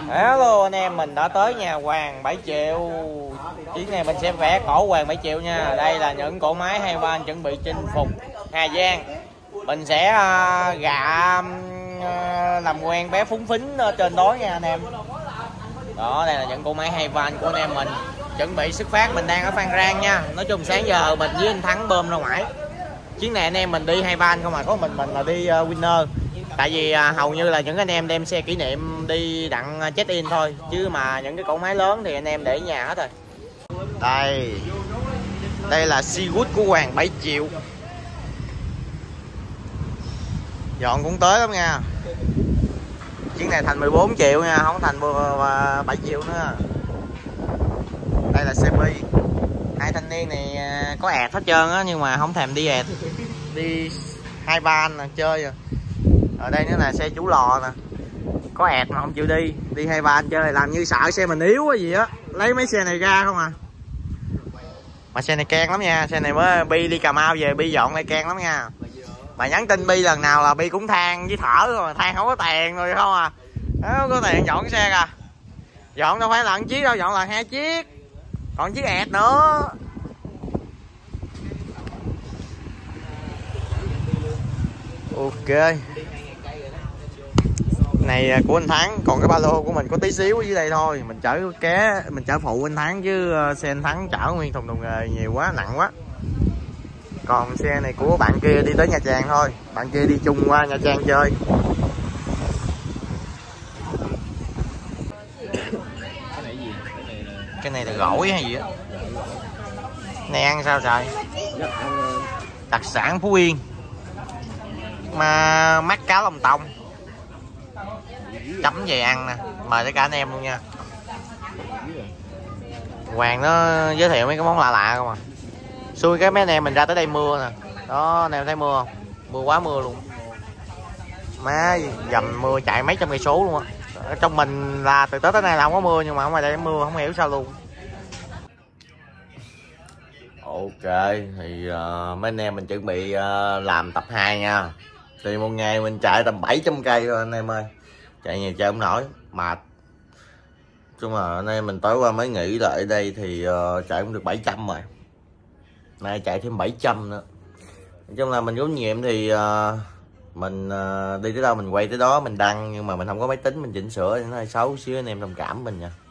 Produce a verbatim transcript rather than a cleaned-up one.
Hello anh em, mình đã tới nhà Hoàng bảy triệu. Chuyến này mình sẽ vẽ cổ Hoàng bảy triệu nha. Đây là những cỗ máy hay van chuẩn bị chinh phục Hà Giang. Mình sẽ uh, gạ uh, làm quen bé phúng phính ở trên đó nha anh em. Đó, đây là những cỗ máy hay van của anh em mình. Chuẩn bị xuất phát, mình đang ở Phan Rang nha. Nói chung sáng giờ mình với anh Thắng bơm ra ngoài. Chuyến này anh em mình đi hay van không mà có mình mình là đi uh, winner. Tại vì uh, hầu như là những anh em đem xe kỷ niệm đi đặng check in thôi, chứ mà những cái cỗ máy lớn thì anh em để ở nhà hết rồi. Đây, đây là Seawood của Hoàng bảy triệu. Dọn cũng tới lắm nha. Chuyến này thành mười bốn triệu nha, không thành bảy triệu nữa. Đây là xe bi. Hai thanh niên này có ẹt hết trơn á, nhưng mà không thèm đi ẹt, đi hai van nè, chơi rồi. Ở đây nữa là xe chủ lò nè, có ẹt mà không chịu đi, đi hai van chơi, làm như sợ xe mình yếu cái gì á, lấy mấy xe này ra không à. Mà xe này keng lắm nha, xe này mới Bi đi Cà Mau về Bi dọn lại keng lắm nha. Mà nhắn tin Bi lần nào là Bi cũng than với thở rồi, than không có tiền rồi không à. Không có tiền dọn cái xe kìa. Dọn đâu phải là một chiếc đâu, dọn là hai chiếc, còn chiếc ẹt nữa. Ok, này của anh Thắng, còn cái ba lô của mình có tí xíu ở dưới đây thôi. Mình chở ké, mình chở phụ anh Thắng, chứ xe anh Thắng chở nguyên thùng thùng nghề nhiều quá, nặng quá. Còn xe này của bạn kia đi tới Nha Trang thôi, bạn kia đi chung qua Nha Trang chơi. Cái này là gỏi hay gì á? Này ăn sao trời? Đặc sản Phú Yên mà mắt cá lòng tông chấm về ăn nè, mời tất cả anh em luôn nha. Hoàng nó giới thiệu mấy cái món lạ lạ không à. Xui cái mấy anh em mình ra tới đây mưa nè. Đó, anh em thấy mưa không? Mưa quá mưa luôn. Má dầm mưa chạy mấy trăm cây số luôn á. Trong mình là từ tới tới nay là không có mưa, nhưng mà ở ngoài đây mưa không hiểu sao luôn. Ok, thì uh, mấy anh em mình chuẩn bị uh, làm tập hai nha. Thì một ngày mình chạy tầm bảy trăm cây thôi anh em ơi. Chạy nhiều chơi không nổi, mệt. Chứ mà anh em mình tối qua mới nghỉ lại ở đây thì uh, chạy cũng được bảy trăm rồi. Nay chạy thêm bảy trăm nữa. Nói chung là mình có nhiệm thì uh, mình uh, đi tới đâu mình quay tới đó mình đăng, nhưng mà mình không có máy tính mình chỉnh sửa thì nó hơi xấu xíu, anh em thông cảm mình nha.